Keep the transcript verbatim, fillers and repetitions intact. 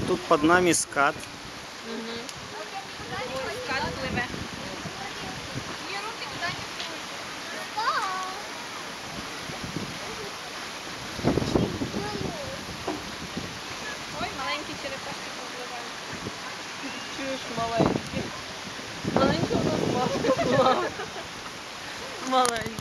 тут під нами скат. Угу. Ой, скат пливе. Ой, маленькі черепашки попливають. Чуєш, маленькі. Маленькі у нас мама. Маленькі.